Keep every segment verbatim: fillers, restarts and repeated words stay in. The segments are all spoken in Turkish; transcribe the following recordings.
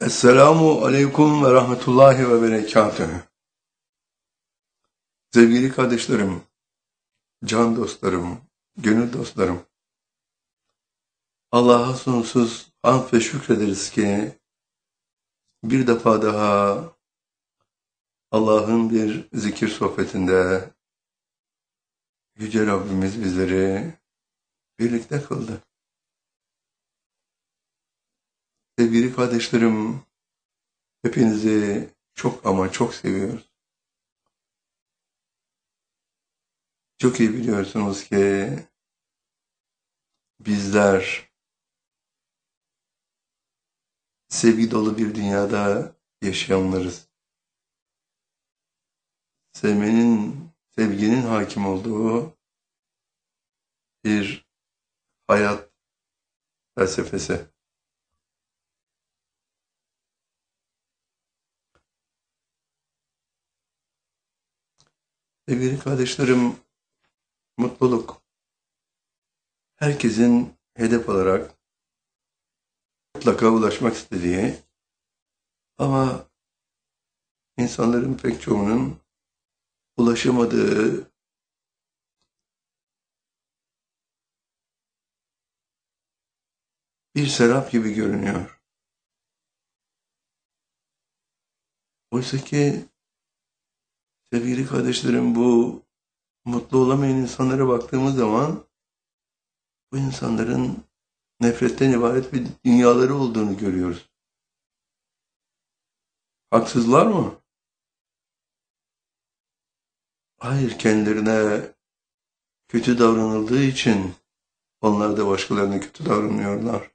Esselamu aleyküm ve rahmetullahi ve berekatühü. Sevgili kardeşlerim, can dostlarım, gönül dostlarım. Allah'a sonsuz hamd ve şükrederiz ki bir defa daha Allah'ın bir zikir sohbetinde Yüce Rabbimiz bizleri birlikte kıldı. Sevgili kardeşlerim, hepinizi çok ama çok seviyoruz. Çok iyi biliyorsunuz ki bizler sevgi dolu bir dünyada yaşayanlarız. Sevmenin, sevginin hakim olduğu bir hayat felsefesi. Sevgili kardeşlerim, mutluluk herkesin hedef olarak mutlaka ulaşmak istediği ama insanların pek çoğunun ulaşamadığı bir serap gibi görünüyor. Oysa ki sevgili kardeşlerim, bu mutlu olamayan insanlara baktığımız zaman bu insanların nefretten ibaret bir dünyaları olduğunu görüyoruz. Haksızlar mı? Hayır, kendilerine kötü davranıldığı için onlar da başkalarına kötü davranıyorlar.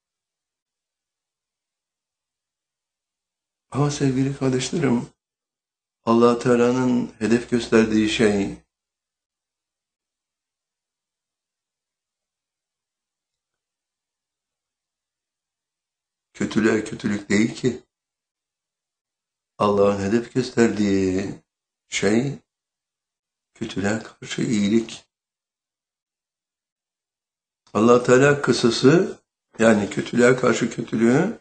Ama sevgili kardeşlerim, Allah Teala'nın hedef gösterdiği şey kötülüğe kötülük değil ki. Allah'ın hedef gösterdiği şey kötülüğe karşı iyilik. Allah Teala kısası, yani kötülüğe karşı kötülüğü,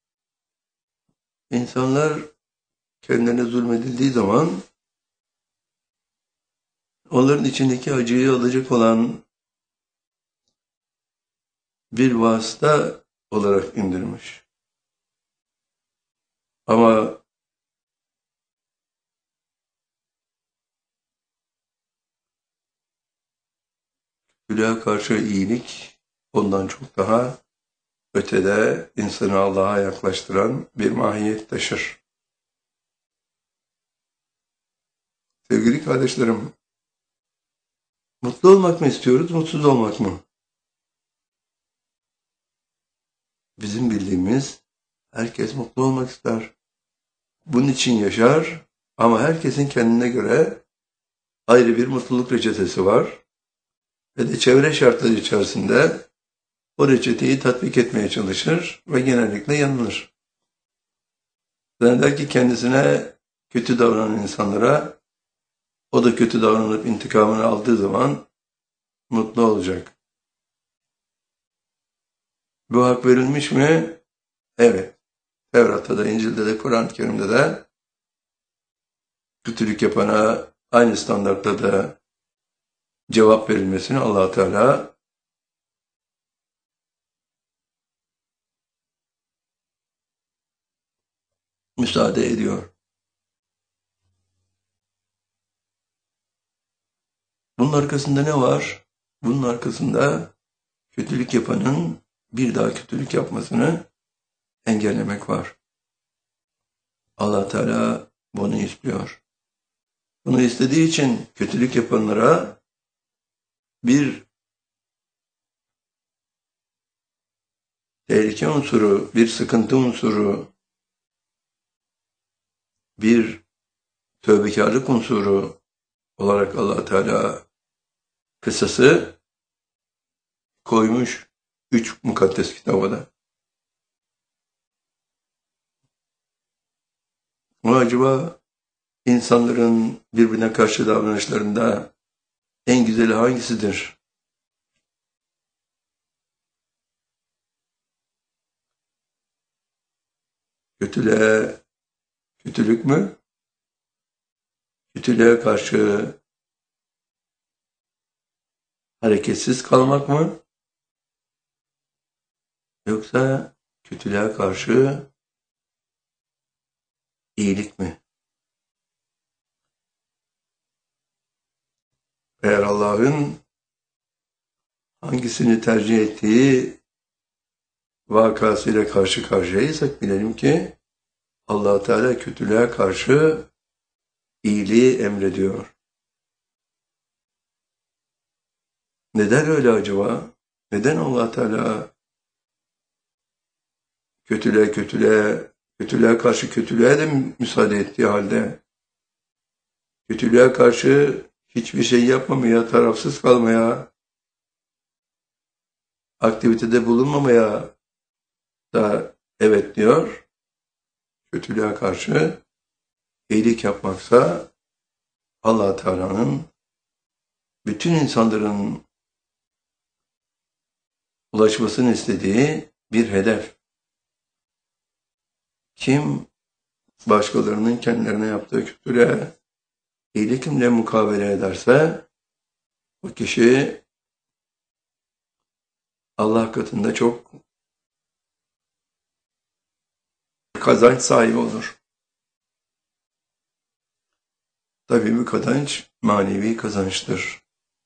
insanlar kendilerine zulmedildiği zaman onların içindeki acıyı alacak olan bir vasıta olarak indirmiş. Ama kötülüğe karşı iyilik ondan çok daha ötede insanı Allah'a yaklaştıran bir mahiyet taşır. Sevgili kardeşlerim, mutlu olmak mı istiyoruz, mutsuz olmak mı? Bizim bildiğimiz herkes mutlu olmak ister. Bunun için yaşar ama herkesin kendine göre ayrı bir mutluluk reçetesi var. Ve de çevre şartları içerisinde o reçeteyi tatbik etmeye çalışır ve genellikle yanılır. Zanneder ki kendisine kötü davranan insanlara o da kötü davranıp intikamını aldığı zaman mutlu olacak. Bu hak verilmiş mi? Evet. Tevrat'ta da, İncil'de de, Kur'an-ı Kerim'de de kötülük yapana aynı standartta da cevap verilmesini Allah Teala müsaade ediyor. Bunun arkasında ne var? Bunun arkasında kötülük yapanın bir daha kötülük yapmasını engellemek var. Allah Teala bunu istiyor. Bunu istediği için kötülük yapanlara bir tehlike unsuru, bir sıkıntı unsuru, bir tövbekarlık unsuru olarak Allah Teala kısası koymuş üç mukaddes kitabada. Ama acaba insanların birbirine karşı davranışlarında en güzeli hangisidir? Kötülüğe kötülük mü? Kötülüğe karşı hareketsiz kalmak mı? Yoksa kötülüğe karşı iyilik mi? Eğer Allah'ın hangisini tercih ettiği vakasıyla karşı karşıyaysak bilelim ki Allah Teala kötülüğe karşı iyiliği emrediyor. Neden öyle acaba? Neden Allah Teala kötülüğe kötülüğe kötülüğe karşı kötülüğe de müsaade ettiği halde kötülüğe karşı hiçbir şey yapmamaya, tarafsız kalmaya, aktivitede bulunmamaya da evet diyor. Kötülüğe karşı iyilik yapmaksa Allah Teala'nın bütün insanların ulaşmasını istediği bir hedef. Kim başkalarının kendilerine yaptığı kötülüğe iyilikle mukabele ederse o kişi Allah katında çok kazanç sahibi olur. Tabii bu kazanç manevi kazançtır.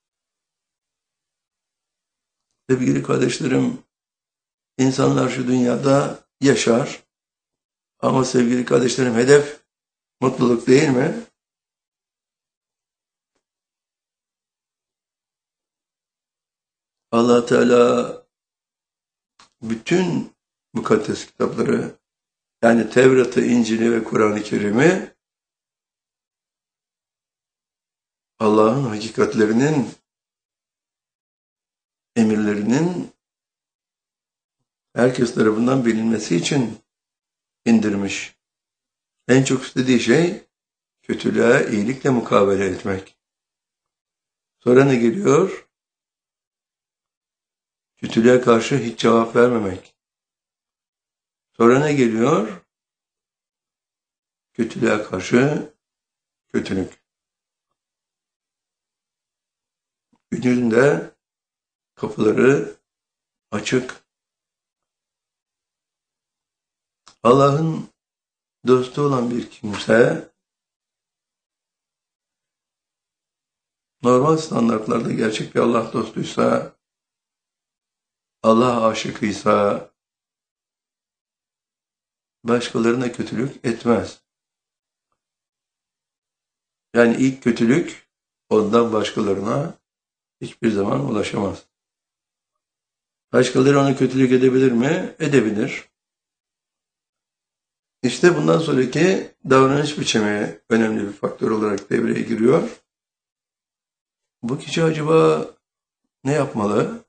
Sevgili kardeşlerim, insanlar şu dünyada yaşar ama sevgili kardeşlerim hedef mutluluk değil mi? Allah Teala bütün mukaddes kitapları yani Tevrat'ı, İncil'i ve Kur'an-ı Kerim'i Allah'ın hakikatlerinin, emirlerinin herkes tarafından bilinmesi için indirmiş. En çok istediği şey kötülüğe iyilikle mukabele etmek. Sonra ne geliyor? Kötülüğe karşı hiç cevap vermemek. Sonra ne geliyor? Kötülüğe karşı kötülük. Günün de kapıları açık. Allah'ın dostu olan bir kimse normal standartlarda gerçek bir Allah dostuysa, Allah aşıkıysa başkalarına kötülük etmez. Yani ilk kötülük ondan başkalarına hiçbir zaman ulaşamaz. Başkaları ona kötülük edebilir mi? Edebilir. İşte bundan sonraki davranış biçimi önemli bir faktör olarak devreye giriyor. Bu kişi acaba ne yapmalı?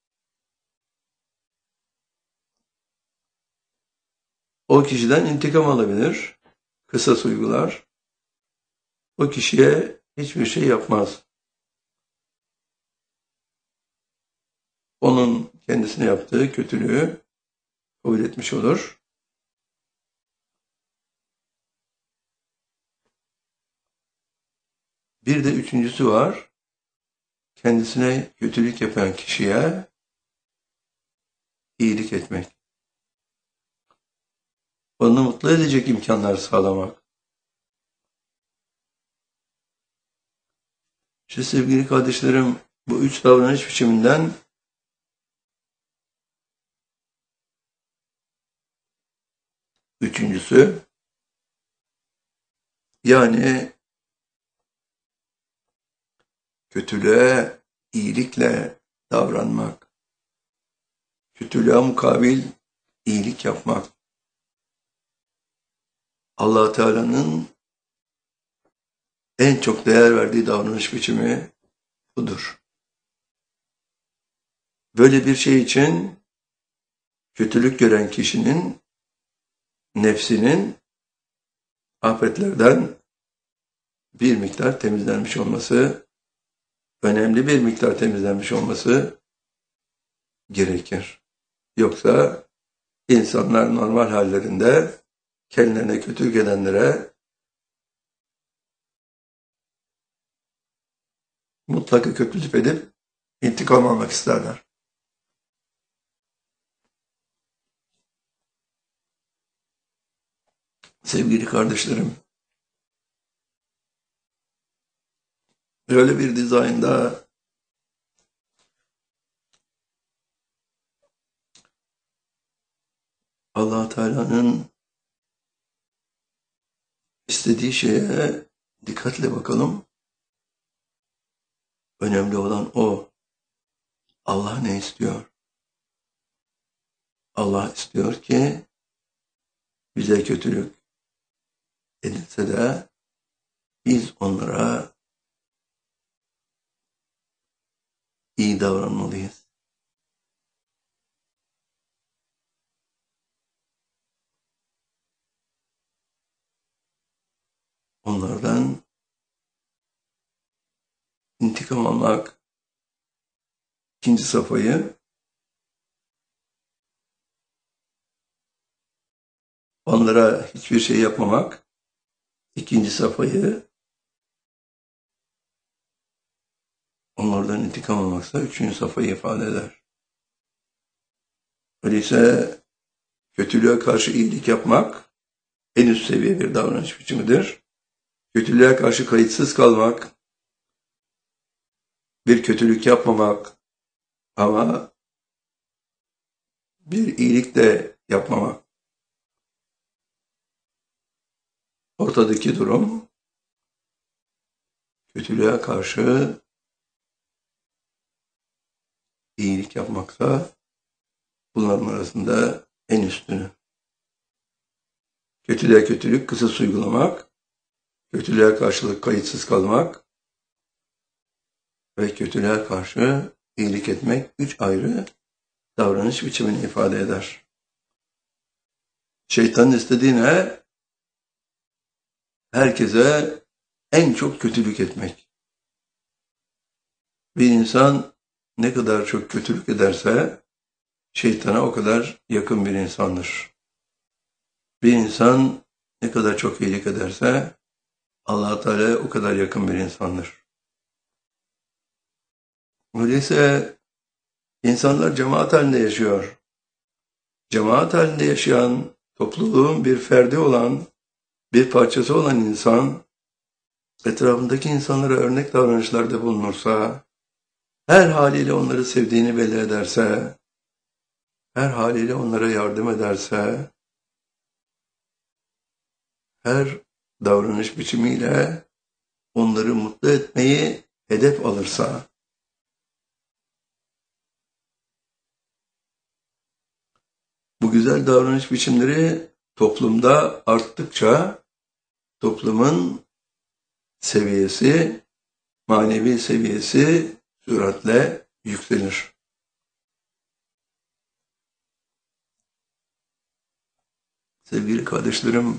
O kişiden intikam alabilir, kısas uygular. O kişiye hiçbir şey yapmaz. Onun kendisine yaptığı kötülüğü kabul etmiş olur. Bir de üçüncüsü var. Kendisine kötülük yapan kişiye iyilik etmek. Onu mutlu edecek imkanlar sağlamak. İşte sevgili kardeşlerim, bu üç davranış biçiminden üçüncüsü, yani kötülüğe iyilikle davranmak, kötülüğe mukabil iyilik yapmak. Allah Teala'nın en çok değer verdiği davranış biçimi budur. Böyle bir şey için kötülük gören kişinin nefsinin afetlerden bir miktar temizlenmiş olması, önemli bir miktar temizlenmiş olması gerekir. Yoksa insanlar normal hallerinde kendilerine kötülük edenlere mutlaka kötülük edip intikam almak isterler. Sevgili kardeşlerim, böyle bir dizaynda Allah Teala'nın istediği şeye dikkatle bakalım. Önemli olan o. Allah ne istiyor? Allah istiyor ki bize kötülük edilse de biz onlara iyi davranmalıyız. Onlardan intikam almak ikinci safhayı, onlara hiçbir şey yapmamak ikinci safhayı, onlardan intikam almaksa üçüncü safhayı ifade eder. Öyleyse kötülüğe karşı iyilik yapmak en üst seviye bir davranış biçimidir. Kötülüğe karşı kayıtsız kalmak, bir kötülük yapmamak ama bir iyilik de yapmamak. Ortadaki durum kötülüğe karşı iyilik yapmaksa bunların arasında en üstünü. Kötülüğe kötülük kısas uygulamak, kötülüğe karşılık kayıtsız kalmak ve kötülüğe karşı iyilik etmek üç ayrı davranış biçimini ifade eder. Şeytanın istediği ne? Herkese en çok kötülük etmek. Bir insan ne kadar çok kötülük ederse şeytana o kadar yakın bir insandır. Bir insan ne kadar çok iyilik ederse Allah Teala o kadar yakın bir insandır. Öyleyse insanlar cemaat halinde yaşıyor. Cemaat halinde yaşayan, topluluğun bir ferdi olan, bir parçası olan insan, etrafındaki insanlara örnek davranışlarda bulunursa, her haliyle onları sevdiğini belli ederse, her haliyle onlara yardım ederse, her davranış biçimiyle onları mutlu etmeyi hedef alırsa, bu güzel davranış biçimleri toplumda arttıkça toplumun seviyesi, manevi seviyesi süratle yükselir. Sevgili kardeşlerim,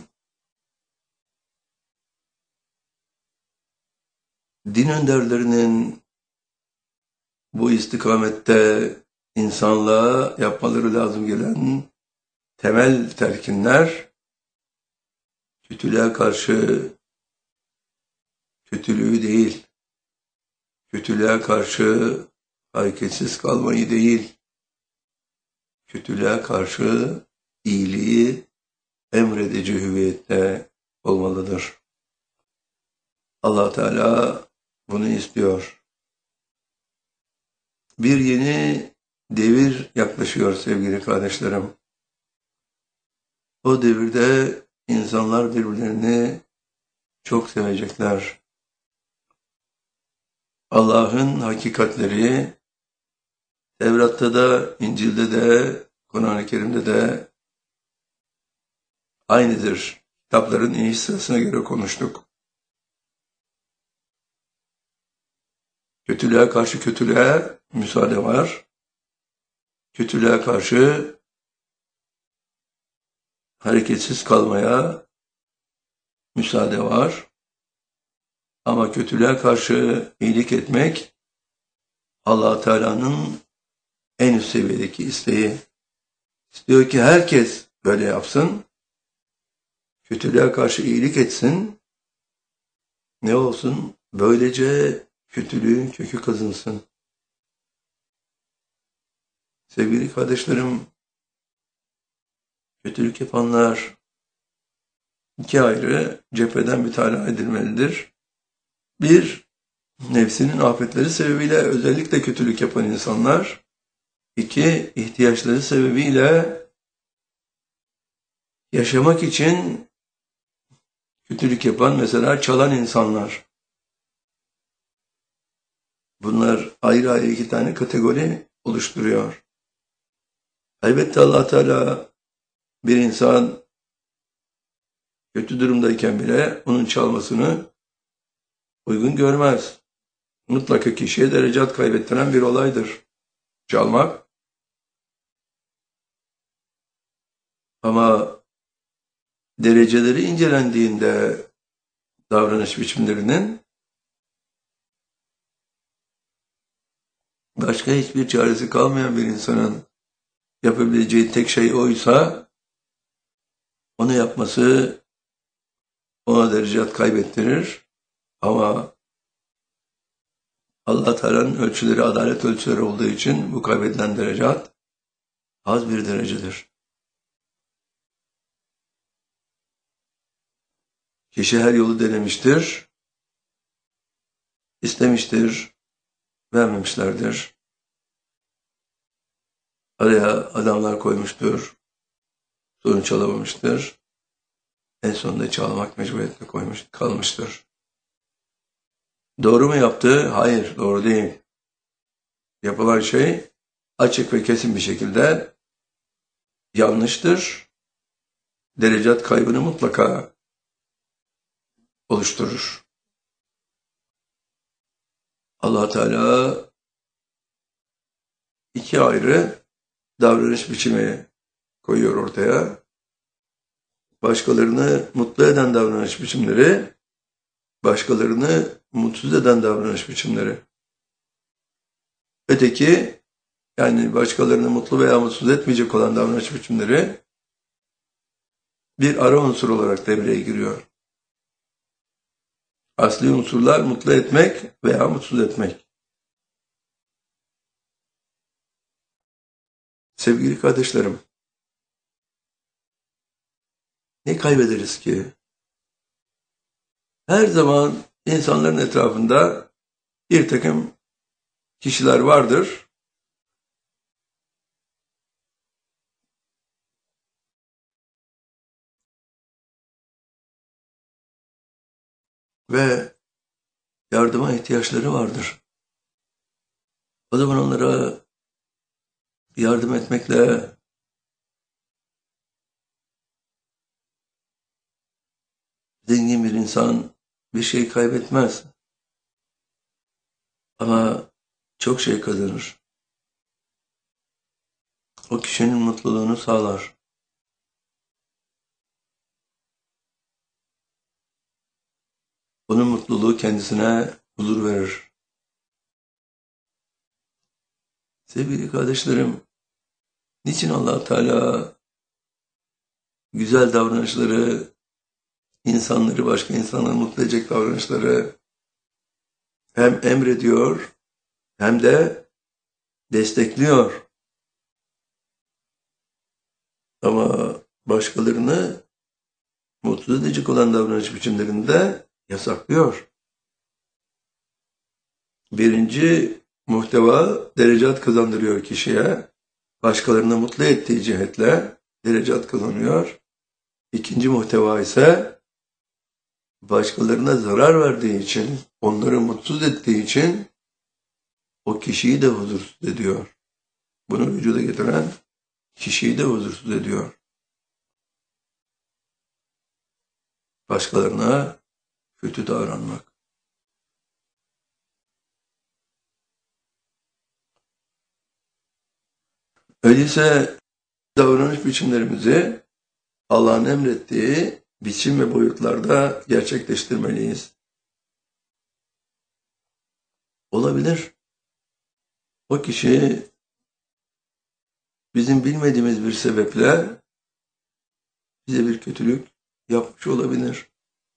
din önderlerinin bu istikamette insanlığa yapmaları lazım gelen temel telkinler, kötülüğe karşı kötülüğü değil, kötülüğe karşı hareketsiz kalmayı değil, kötülüğe karşı iyiliği emredici hüviyette olmalıdır. Allah Teala bunu istiyor. Bir yeni devir yaklaşıyor sevgili kardeşlerim. O devirde insanlar birbirlerini çok sevecekler. Allah'ın hakikatleri Tevrat'ta da, İncil'de de, Kur'an-ı Kerim'de de aynıdır. Kitapların iniş sırasına göre konuştuk. Kötülüğe karşı kötülüğe müsaade var. Kötülüğe karşı hareketsiz kalmaya müsaade var. Ama kötülüğe karşı iyilik etmek Allah Teala'nın en üst seviyedeki isteği. İstiyor ki herkes böyle yapsın. kötülüğe karşı iyilik etsin. Ne olsun? Böylece kötülüğün kökü kazınsın. Sevgili kardeşlerim, kötülük yapanlar iki ayrı cepheden mütalaa edilmelidir. Bir, nefsinin afetleri sebebiyle özellikle kötülük yapan insanlar. İki, ihtiyaçları sebebiyle yaşamak için kötülük yapan, mesela çalan insanlar. Bunlar ayrı ayrı iki tane kategori oluşturuyor. Elbette Allah Teala bir insan kötü durumdayken bile onun çalmasını uygun görmez. Mutlaka kişiye derecat kaybettiren bir olaydır çalmak. Ama dereceleri incelendiğinde davranış biçimlerinin başka hiçbir çaresi kalmayan bir insanın yapabileceği tek şey oysa onu yapması ona derecat kaybettirir. Ama Allah Teala'nın ölçüleri adalet ölçüleri olduğu için bu kaybedilen derecat az bir derecedir. Kişi her yolu denemiştir, istemiştir, vermemişlerdir. Araya adamlar koymuştur, sonuç alamamıştır. En sonunda çalmak mecburiyetine koymuş, kalmıştır. Doğru mu yaptı? Hayır, doğru değil. Yapılan şey açık ve kesin bir şekilde yanlıştır. Derecat kaybını mutlaka oluşturur. Allah Teala iki ayrı davranış biçimi koyuyor ortaya. Başkalarını mutlu eden davranış biçimleri, başkalarını mutsuz eden davranış biçimleri. Öteki, yani başkalarını mutlu veya mutsuz etmeyecek olan davranış biçimleri bir ara unsur olarak devreye giriyor. Asli unsurlar mutlu etmek veya mutsuz etmek. Sevgili kardeşlerim, ne kaybederiz ki? Her zaman insanların etrafında bir takım kişiler vardır. Ve yardıma ihtiyaçları vardır. O zaman onlara yardım etmekle zengin bir insan bir şey kaybetmez. Ama çok şey kazanır. O kişinin mutluluğunu sağlar. Onun mutluluğu kendisine huzur verir. Sevgili kardeşlerim, niçin Allah Teala güzel davranışları, insanları, başka insanları mutlu edecek davranışları hem emrediyor hem de destekliyor. Ama başkalarını mutsuz edecek olan davranış biçimlerinde yasaklıyor. Birinci muhteva derecat kazandırıyor kişiye. Başkalarını mutlu ettiği cihetle derecat kazanıyor. İkinci muhteva ise başkalarına zarar verdiği için, onları mutsuz ettiği için o kişiyi de huzursuz ediyor. Bunu vücuda getiren kişiyi de huzursuz ediyor. Başkalarına kötü davranmak. Öyleyse davranış biçimlerimizi Allah'ın emrettiği biçim ve boyutlarda gerçekleştirmeliyiz. Olabilir. O kişi bizim bilmediğimiz bir sebeple bize bir kötülük yapmış olabilir.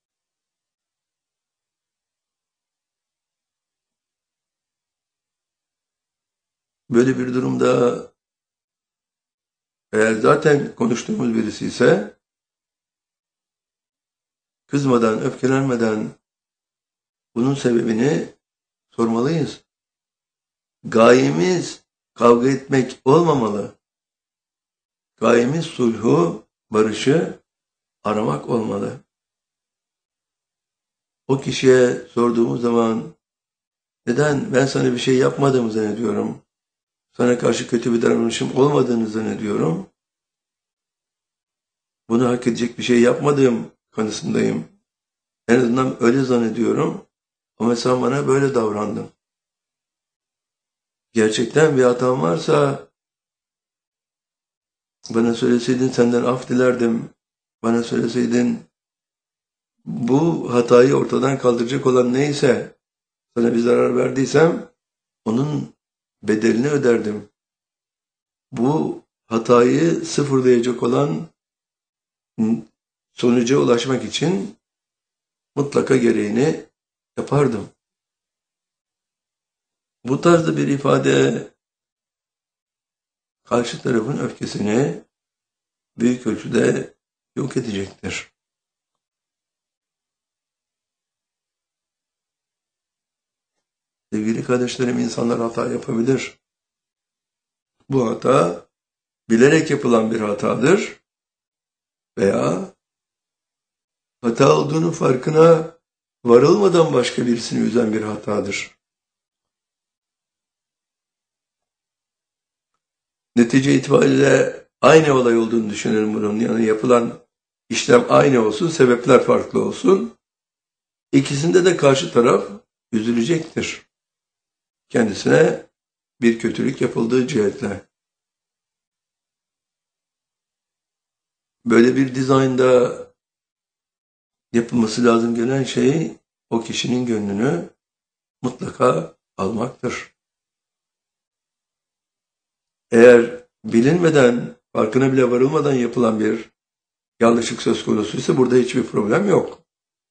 Böyle bir durumda eğer zaten konuştuğumuz birisi ise kızmadan, öfkelenmeden bunun sebebini sormalıyız. Gayemiz kavga etmek olmamalı. Gayemiz sulhu, barışı aramak olmalı. O kişiye sorduğumuz zaman neden ben sana bir şey yapmadığımı zannediyorum, sana karşı kötü bir davranışım olmadığını zannediyorum, bunu hak edecek bir şey yapmadığım kanısındayım. En azından öyle zannediyorum ama sen bana böyle davrandın. Gerçekten bir hatam varsa bana söyleseydin senden af dilerdim. Bana söyleseydin bu hatayı ortadan kaldıracak olan neyse sana bir zarar verdiysem onun bedelini öderdim. Bu hatayı sıfırlayacak olan sonuca ulaşmak için mutlaka gereğini yapardım. Bu tarzda bir ifade karşı tarafın öfkesini büyük ölçüde yok edecektir. Sevgili kardeşlerim, insanlar hata yapabilir. Bu hata bilerek yapılan bir hatadır veya hata olduğunun farkına varılmadan başka birisini üzen bir hatadır. Netice itibariyle aynı olay olduğunu düşünelim bunun. Yani yapılan işlem aynı olsun, sebepler farklı olsun. İkisinde de karşı taraf üzülecektir. Kendisine bir kötülük yapıldığı cihetle. Böyle bir dizaynda yapılması lazım gelen şey o kişinin gönlünü mutlaka almaktır. Eğer bilinmeden, farkına bile varılmadan yapılan bir yanlışlık söz konusuysa burada hiçbir problem yok.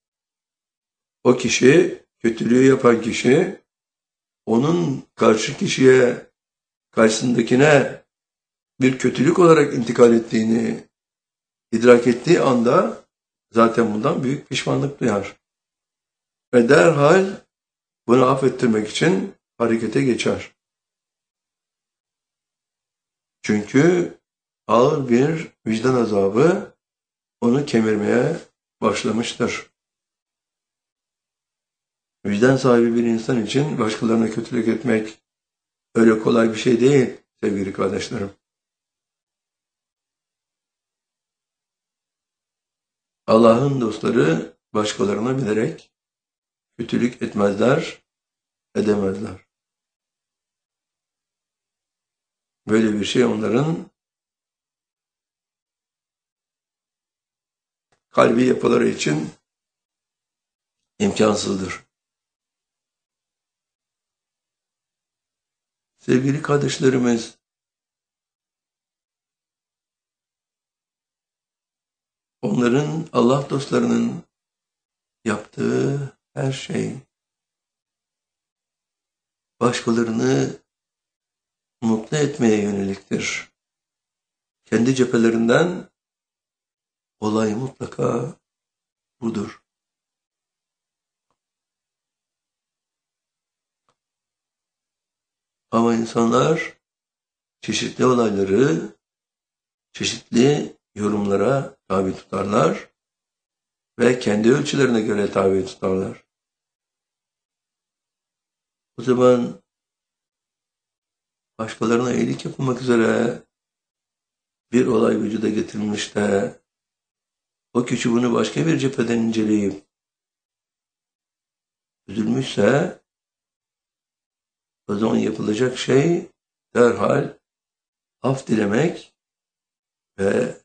O kişi, kötülüğü yapan kişi, onun karşı kişiye, karşısındakine bir kötülük olarak intikal ettiğini idrak ettiği anda zaten bundan büyük pişmanlık duyar. Ve derhal bunu affettirmek için harekete geçer. Çünkü ağır bir vicdan azabı onu kemirmeye başlamıştır. Vicdan sahibi bir insan için başkalarına kötülük etmek öyle kolay bir şey değil sevgili kardeşlerim. Allah'ın dostları başkalarına bilerek kötülük etmezler, edemezler. Böyle bir şey onların kalbi yapıları için imkansızdır. Sevgili kardeşlerimiz, onların, Allah dostlarının yaptığı her şey başkalarını mutlu etmeye yöneliktir. Kendi cephelerinden olay mutlaka budur. Ama insanlar çeşitli olayları çeşitli yorumlara tabi tutarlar ve kendi ölçülerine göre tabi tutarlar. O zaman başkalarına iyilik yapılmak üzere bir olay vücuda getirilmiş de o kişi bunu başka bir cepheden inceleyip üzülmüşse o zaman yapılacak şey derhal af dilemek ve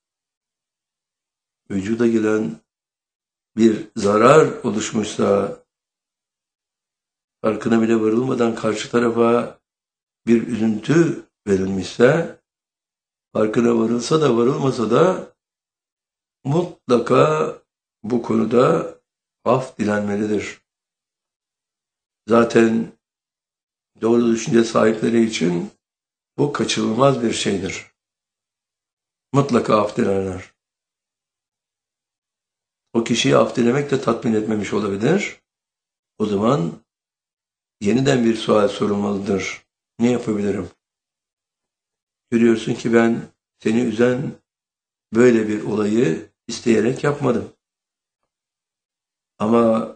vücuda gelen bir zarar oluşmuşsa farkına bile varılmadan karşı tarafa bir üzüntü verilmişse farkına varılsa da varılmasa da mutlaka bu konuda af dilenmelidir. Zaten doğru düşünce sahipleri için bu kaçınılmaz bir şeydir. Mutlaka af dilerler. O kişiyi af dilemek de tatmin etmemiş olabilir. O zaman yeniden bir sual sorulmalıdır. Ne yapabilirim? Görüyorsun ki ben seni üzen böyle bir olayı isteyerek yapmadım. Ama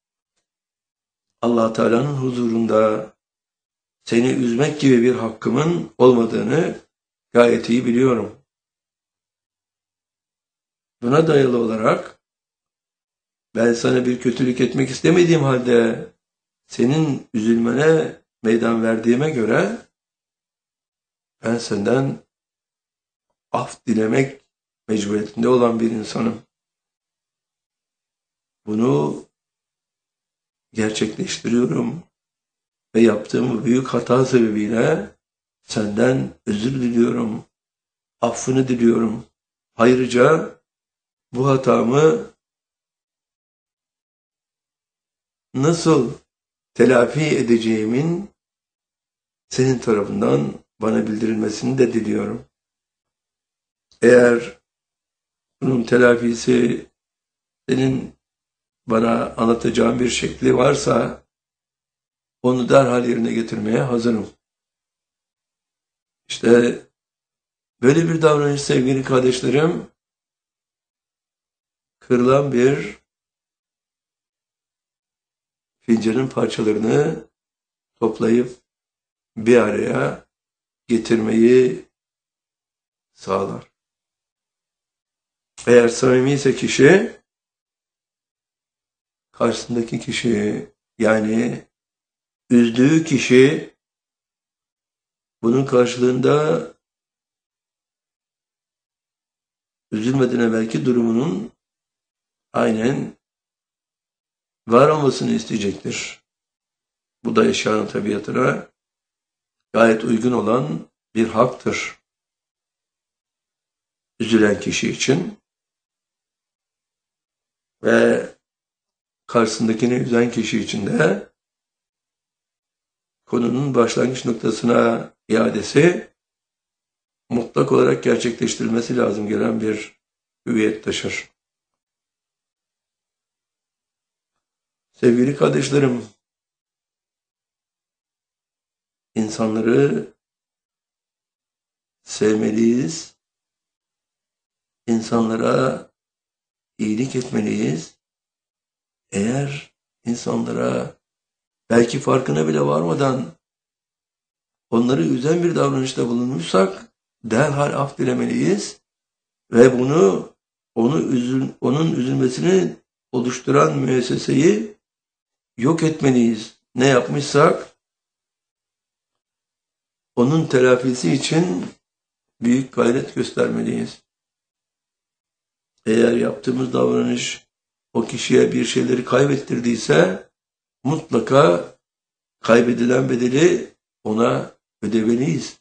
Allah Teala'nın huzurunda seni üzmek gibi bir hakkımın olmadığını gayet iyi biliyorum. Buna dayalı olarak ben sana bir kötülük etmek istemediğim halde senin üzülmene meydan verdiğime göre ben senden af dilemek mecburiyetinde olan bir insanım. Bunu gerçekleştiriyorum ve yaptığım bu büyük hata sebebiyle senden özür diliyorum, affını diliyorum. Ayrıca bu hatamı nasıl telafi edeceğimin senin tarafından bana bildirilmesini de diliyorum. Eğer bunun telafisi senin bana anlatacağın bir şekli varsa onu derhal yerine getirmeye hazırım. İşte böyle bir davranış sevgili kardeşlerim, kırılan bir fincanın parçalarını toplayıp bir araya getirmeyi sağlar. Eğer samimi ise kişi, karşısındaki kişi, yani üzdüğü kişi bunun karşılığında üzülmeden evvelki durumunun aynen var olmasını isteyecektir. Bu da eşyanın tabiatına gayet uygun olan bir haktır. Üzülen kişi için ve karşısındakini üzen kişi için de konunun başlangıç noktasına iadesi mutlak olarak gerçekleştirilmesi lazım gelen bir hüviyet taşır. Sevgili kardeşlerim, insanları sevmeliyiz, insanlara iyilik etmeliyiz. Eğer insanlara belki farkına bile varmadan onları üzen bir davranışta bulunmuşsak derhal af dilemeliyiz ve bunu onu üzül, onun üzülmesini oluşturan müesseseyi yok etmeliyiz. Ne yapmışsak onun telafisi için büyük gayret göstermeliyiz. Eğer yaptığımız davranış o kişiye bir şeyleri kaybettirdiyse mutlaka kaybedilen bedeli ona ödemeliyiz.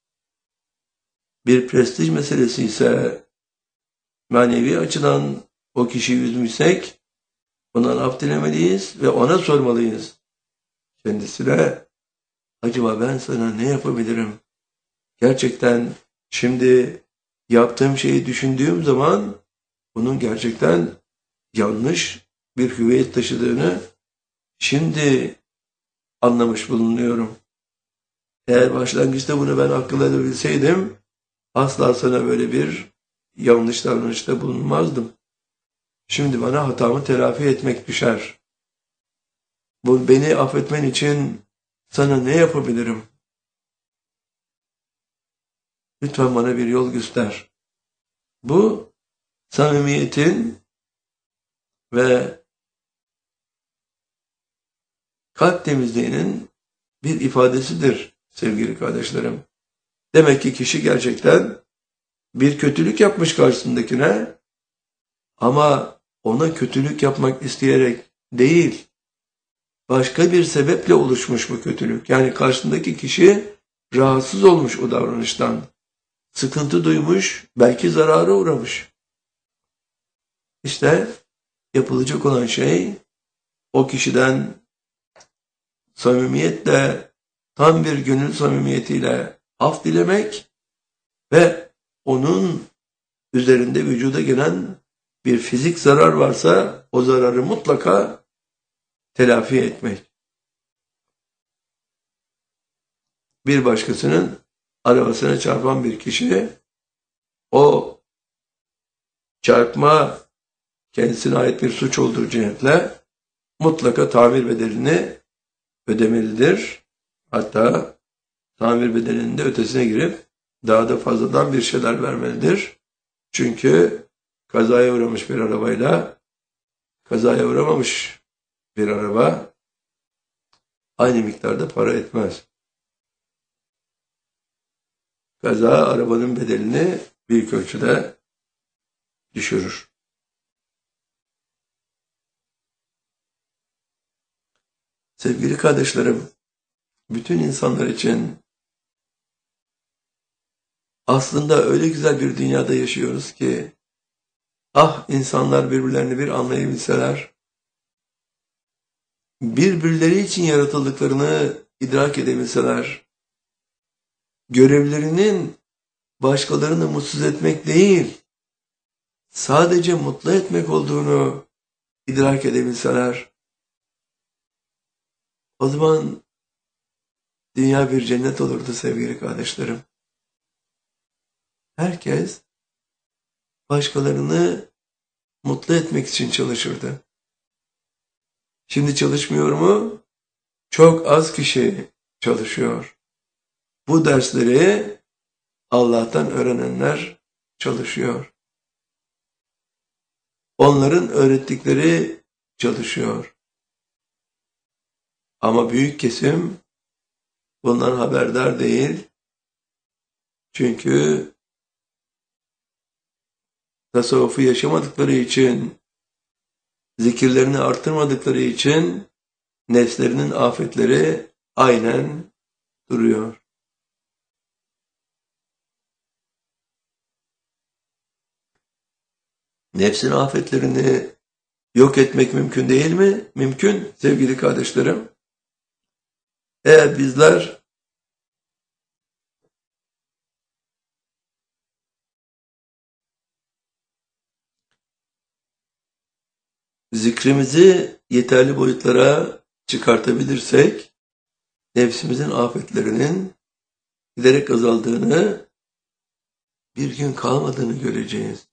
Bir prestij meselesi ise manevi açıdan o kişiyi üzmüşsek ondan af dilemeliyiz ve ona sormalıyız. Kendisine acaba ben sana ne yapabilirim? Gerçekten şimdi yaptığım şeyi düşündüğüm zaman bunun gerçekten yanlış bir hüviyet taşıdığını şimdi anlamış bulunuyorum. Eğer başlangıçta bunu ben akıl edebilseydim asla sana böyle bir yanlış davranışta bulunmazdım. Şimdi bana hatamı telafi etmek düşer. Bu beni affetmen için sana ne yapabilirim? Lütfen bana bir yol göster. Bu samimiyetin ve kalp temizliğinin bir ifadesidir sevgili kardeşlerim. Demek ki kişi gerçekten bir kötülük yapmış karşısındakine ama ona kötülük yapmak isteyerek değil, başka bir sebeple oluşmuş bu kötülük. Yani karşısındaki kişi rahatsız olmuş o davranıştan. Sıkıntı duymuş, belki zarara uğramış. İşte yapılacak olan şey o kişiden samimiyetle, tam bir gönül samimiyetiyle af dilemek ve onun üzerinde vücuda gelen bir fizik zarar varsa o zararı mutlaka telafi etmek. Bir başkasının arabasına çarpan bir kişi, o çarpma kendisine ait bir suç olduğu cihetle mutlaka tamir bedelini ödemelidir. Hatta tamir bedelinin de ötesine girip daha da fazladan bir şeyler vermelidir. Çünkü kazaya uğramış bir arabayla kazaya uğramamış bir araba aynı miktarda para etmez. Kaza arabanın bedelini büyük ölçüde düşürür. Sevgili kardeşlerim, bütün insanlar için aslında öyle güzel bir dünyada yaşıyoruz ki, ah insanlar birbirlerini bir anlayabilseler, birbirleri için yaratıldıklarını idrak edebilseler, görevlerinin başkalarını mutsuz etmek değil, sadece mutlu etmek olduğunu idrak edebilseler, o zaman dünya bir cennet olurdu sevgili kardeşlerim. Herkes başkalarını mutlu etmek için çalışırdı. Şimdi çalışmıyor mu? Çok az kişi çalışıyor. Bu dersleri Allah'tan öğrenenler çalışıyor. Onların öğrettikleri çalışıyor. Ama büyük kesim bundan haberdar değil. Çünkü tasavvufu yaşamadıkları için, zikirlerini arttırmadıkları için nefslerinin afetleri aynen duruyor. Nefsin afetlerini yok etmek mümkün değil mi? Mümkün sevgili kardeşlerim. Eğer bizler zikrimizi yeterli boyutlara çıkartabilirsek, nefsimizin afetlerinin giderek azaldığını, bir gün kalmadığını göreceğiz.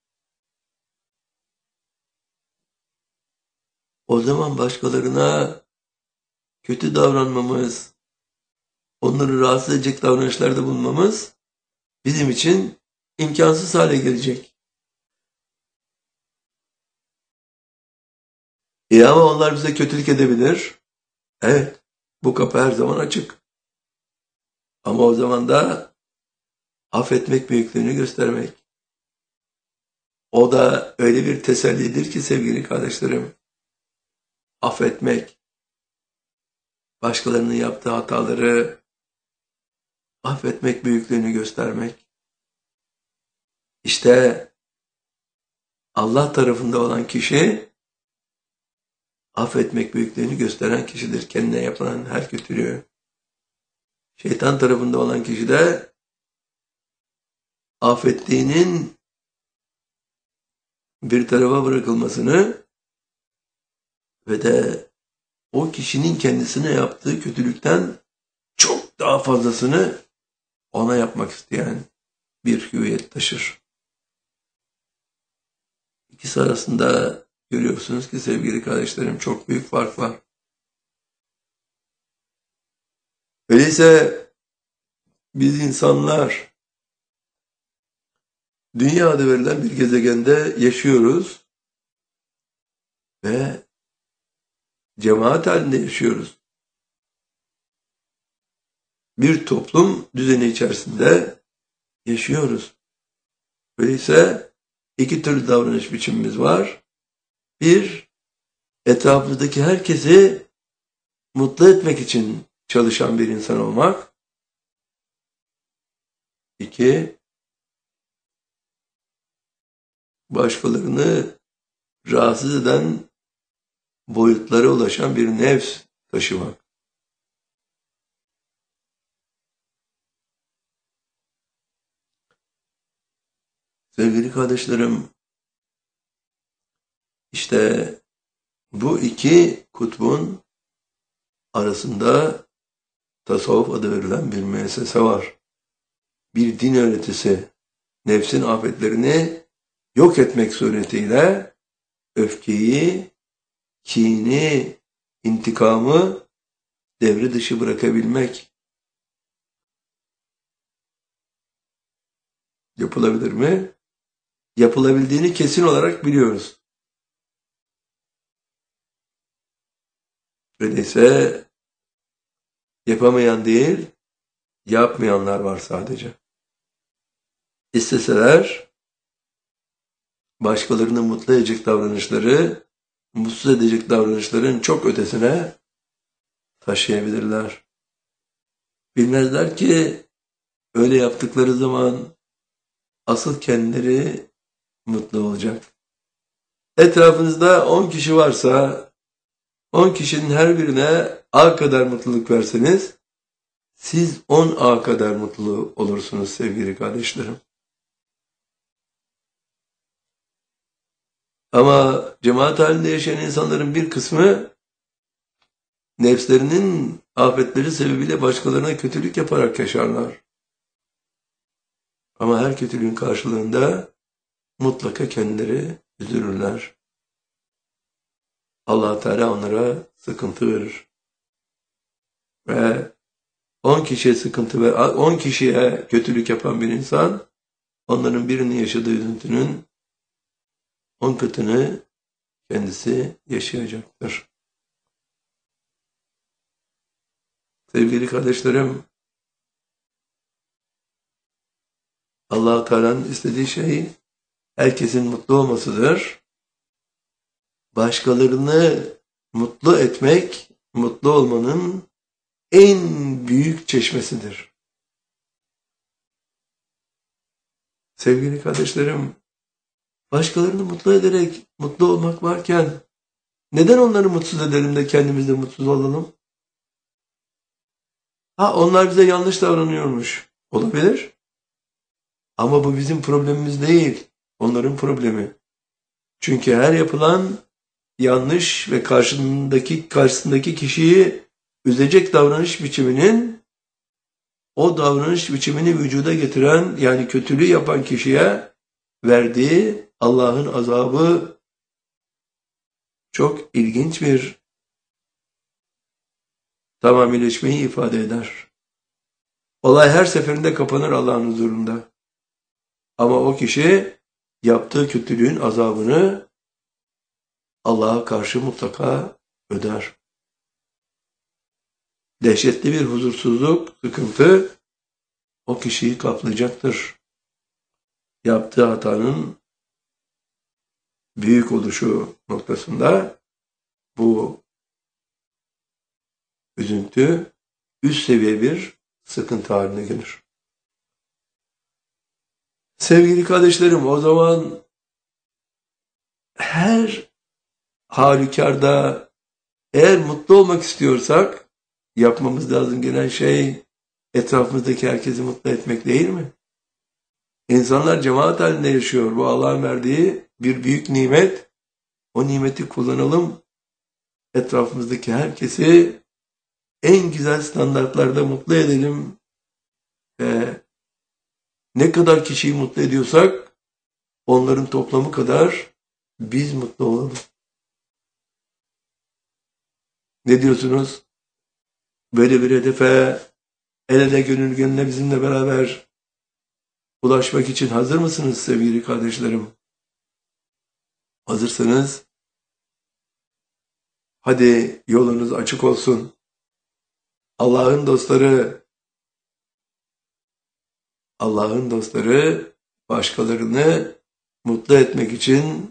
O zaman başkalarına kötü davranmamız, onları rahatsız edecek davranışlarda bulunmamız bizim için imkansız hale gelecek. E ama onlar bize kötülük edebilir. Evet, bu kapı her zaman açık. Ama o zaman da affetmek büyüklüğünü göstermek. O da öyle bir tesellidir ki sevgili kardeşlerim. Affetmek, başkalarının yaptığı hataları affetmek büyüklüğünü göstermek. İşte Allah tarafında olan kişi affetmek büyüklüğünü gösteren kişidir. Kendine yapılan her kötülüğü. Şeytan tarafında olan kişi de affettiğinin bir tarafa bırakılmasını ve de o kişinin kendisine yaptığı kötülükten çok daha fazlasını ona yapmak isteyen bir hüviyet taşır. İkisi arasında görüyorsunuz ki sevgili kardeşlerim çok büyük fark var. Öyleyse biz insanlar dünya adı verilen bir gezegende yaşıyoruz ve cemaat halinde yaşıyoruz. Bir toplum düzeni içerisinde yaşıyoruz. Öyleyse iki türlü davranış biçimimiz var. Bir, etrafımızdaki herkesi mutlu etmek için çalışan bir insan olmak. İki, başkalarını rahatsız eden boyutlara ulaşan bir nefs taşımak. Sevgili kardeşlerim, işte bu iki kutbun arasında tasavvuf adı verilen bir müessese var. Bir din öğretisi, nefsin afetlerini yok etmek suretiyle öfkeyi, kini, intikamı devre dışı bırakabilmek. Yapılabilir mi? Yapılabildiğini kesin olarak biliyoruz. Öyleyse yapamayan değil, yapmayanlar var sadece. İsteseler başkalarını mutlu edecek davranışları, mutsuz edecek davranışların çok ötesine taşıyabilirler. Bilmezler ki öyle yaptıkları zaman asıl kendileri mutlu olacak. Etrafınızda on kişi varsa on kişinin her birine A kadar mutluluk verseniz siz on A kadar mutlu olursunuz sevgili kardeşlerim. Ama cemaat halinde yaşayan insanların bir kısmı nefslerinin afetleri sebebiyle başkalarına kötülük yaparak yaşarlar. Ama her kötülüğün karşılığında mutlaka kendileri üzülürler. Allah Teala onlara sıkıntı verir. Ve on kişiye sıkıntı ve on kişiye kötülük yapan bir insan onların birinin yaşadığı üzüntünün on katını kendisi yaşayacaktır. Sevgili kardeşlerim, Allah Teala'nın istediği şey herkesin mutlu olmasıdır. Başkalarını mutlu etmek, mutlu olmanın en büyük çeşmesidir. Sevgili kardeşlerim, başkalarını mutlu ederek mutlu olmak varken neden onları mutsuz edelim de kendimiz de mutsuz olalım? Ha, onlar bize yanlış davranıyormuş. Olabilir. Ama bu bizim problemimiz değil. Onların problemi. Çünkü her yapılan yanlış ve karşısındaki karşısındaki kişiyi üzecek davranış biçiminin o davranış biçimini vücuda getiren, yani kötülüğü yapan kişiye verdiği Allah'ın azabı çok ilginç bir tamamileşmeyi ifade eder. Olay her seferinde kapanır Allah'ın huzurunda. Ama o kişi yaptığı kötülüğün azabını Allah'a karşı mutlaka öder. Dehşetli bir huzursuzluk, sıkıntı o kişiyi kaplayacaktır. Yaptığı hatanın büyük oluşu noktasında bu üzüntü üst seviye bir sıkıntı haline gelir. Sevgili kardeşlerim, o zaman her halükarda eğer mutlu olmak istiyorsak yapmamız lazım gelen şey etrafımızdaki herkesi mutlu etmek değil mi? İnsanlar cemaat halinde yaşıyor. Bu Allah'ın verdiği bir büyük nimet. O nimeti kullanalım. Etrafımızdaki herkesi en güzel standartlarda mutlu edelim. Ve ne kadar kişiyi mutlu ediyorsak onların toplamı kadar biz mutlu olalım. Ne diyorsunuz? Böyle bir hedefe el ele gönül gönüle bizimle beraber ulaşmak için hazır mısınız sevgili kardeşlerim? Hazırsanız hadi yolunuz açık olsun. Allah'ın dostları Allah'ın dostları başkalarını mutlu etmek için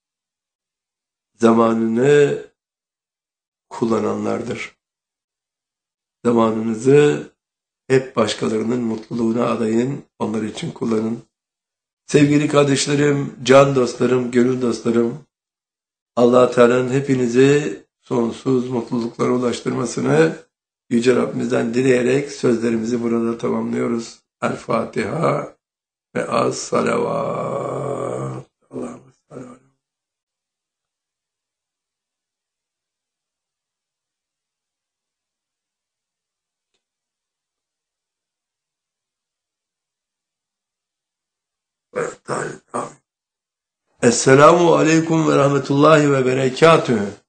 zamanını kullananlardır. Zamanınızı hep başkalarının mutluluğuna adayın, onlar için kullanın. Sevgili kardeşlerim, can dostlarım, gönül dostlarım, Allah Teala'nın hepinizi sonsuz mutluluklara ulaştırmasını Yüce Rabbimizden dileyerek sözlerimizi burada tamamlıyoruz. El Fatiha ve az salavat. Allah'ım salavat. Esselamu Aleyküm ve Rahmetullahi ve Berekatühü.